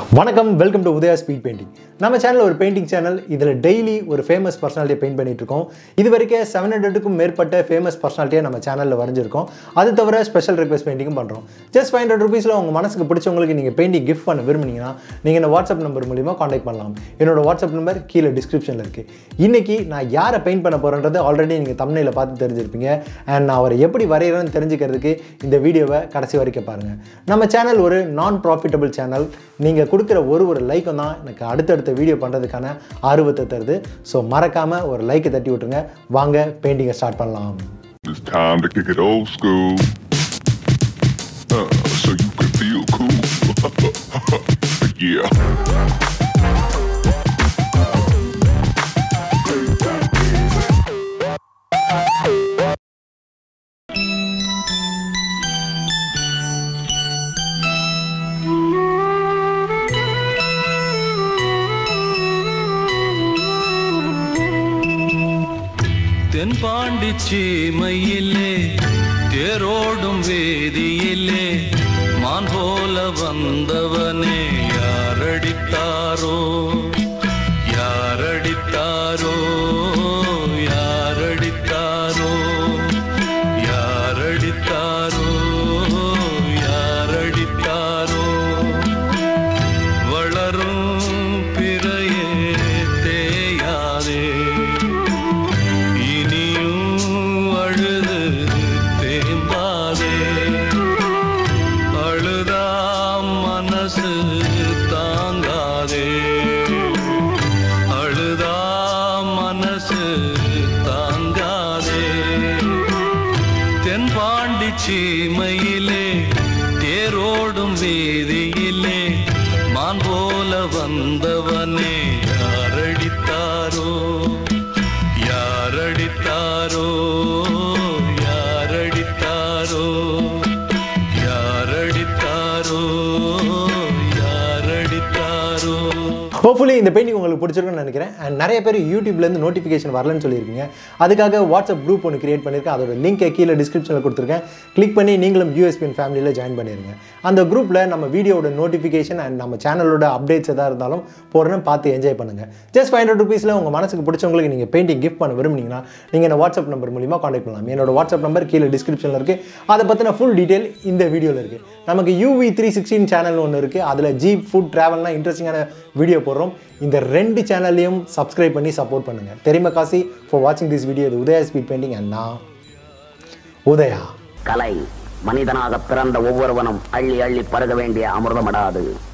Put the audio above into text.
வணக்கம் welcome to Udaya speed painting. நம்ம channel ஒரு பெயிண்டிங் சேனல். இதில் டெய்லி ஒரு ஃபேமஸ் பர்சனாலிட்டியை பெயிண்ட் பண்ணிட்டு இருக்கோம். இது வரைக்கும் 700க்கும் மேற்பட்ட ஃபேமஸ் பர்சனாலிட்டியை நம்ம சேனலில் வரைஞ்சிருக்கோம். அது தவிர ஸ்பெஷல் ரிக்வெஸ்ட் பெயிண்டிங்கும் பண்ணுறோம். ஜஸ்ட் 500 rupeesல உங்கள் மனசுக்கு பிடிச்சவங்களுக்கு நீங்கள் பெயிண்டிங் கிஃப்ட் பண்ண விரும்புனீங்கன்னா நீங்கள் இந்த வாட்ஸ்அப் நம்பர் மூலிமா காண்டாக்ட் பண்ணலாம். என்னோட வாட்ஸ்அப் நம்பர் கீழே டிஸ்கிரிப்ஷனில் இருக்குது. இன்றைக்கி நான் யாரை பெயிண்ட் பண்ண போகிறேன்றது ஆல்ரெடி நீங்கள் தம்ப்நெயில பார்த்து தெரிஞ்சிருப்பீங்க. அண்ட் நான் அவரை எப்படி வரைகிறேன்னு தெரிஞ்சுக்கிறதுக்கு இந்த வீடியோவை கடைசி வரைக்கும் பாருங்கள். நம்ம சேனல் ஒரு நான் ப்ராஃபிட்டபிள் சேனல். நீங்கள் கொடுக்குற ஒரு லைக்கும் தான் எனக்கு அடுத்தடுத்த வீடியோ பண்ணுறதுக்கான ஆர்வத்தை தருது. ஸோ மறக்காமல் ஒரு லைக்கை தட்டி விட்டுருங்க. வாங்க பெயிண்டிங்கை ஸ்டார்ட் பண்ணலாம். It's time to kick it old school, so you can feel cool. Yeah. தென்பாண்டிச்சீமையிலே தேரோடும் வேதியிலே மான் போல வந்தவனே யாரடித்தாரோ யாரடித்தாரோ யாரடித்தாரோ யாரடித்தாரோ யாரடித்தாரோ வளரும் பிறையே தேயாதே சீமையிலே தேரோடும் வேதியிலே மான் போல வந்தவனே யாரடித்தாரோ யாரடித்தாரோ யாரடித்தாரோ யாரடித்தாரோ யாரடித்தாரோ. ஹோப்ஃபுல்லி இந்த பெயிண்டிங் உங்களுக்கு பிடிச்சிருக்குன்னு நினைக்கிறேன். அண்ட் நிறைய பேர் யூடியூப்லேருந்து நோட்டிஃபிகேஷன் வரலன்னு சொல்லியிருக்கீங்க. அதுக்காக வாட்ஸ்அப் குரூப் ஒன்று கிரியேட் பண்ணியிருக்கேன். அதோட லிங்கை கீழே டிஸ்கிரிப்ஷனில் கொடுத்துருக்கேன். கிளிக் பண்ணி நீங்களும் யூஎஸ்பிஎன் ஃபேமிலியில் ஜாயின் பண்ணிடுங்க. அந்த குரூப்பில் நம்ம வீடியோட நோட்டிஃபிகேஷன் அண்ட் நம்ம சேனலோட அப்டேட்ஸ் எதாக இருந்தாலும் போடுறேன்னு பார்த்து என்ஜாய் பண்ணுங்கள். ஜஸ்ட் 500 rupeesல உங்கள் மனசுக்கு பிடிச்சவங்களுக்கு நீங்கள் பெயிண்டிங் கிஃப்ட் பண்ண விரும்புனீங்கன்னா நீங்கள் இந்த வாட்ஸ்அப் நம்பர் மூலிமா காண்டாக்ட் பண்ணலாம். என்னோட வாட்ஸ்அப் நம்பர் கீழே டிஸ்கிரிப்ஷனில் இருக்குது. அதை பற்றின ஃபுல் டீட்டெயில் இந்த வீடியோவில் இருக்குது. நமக்கு UV316 சேனல் ஒன்று இருக்குது. அதில் ஜீப் ஃபுட் ட்ராவல்லாம் இன்ட்ரெஸ்டிங்கான வீடியோ போடுறோம். இந்த 2 சேனல்லையும் சப்ஸ்கிரைப் பண்ணி சப்போர்ட் பண்ணுங்கள். தெரியுமா காசி ஃபார் வாட்சிங் திஸ் வீடியோ. இது உதயா ஸ்பீட் பெயிண்டிங் அண்ட் நான் உதயா. கலை மனிதனாக பிறந்த ஒவ்வொருவனும் அள்ளி அள்ளி பருக வேண்டிய அமிர்தமடாது.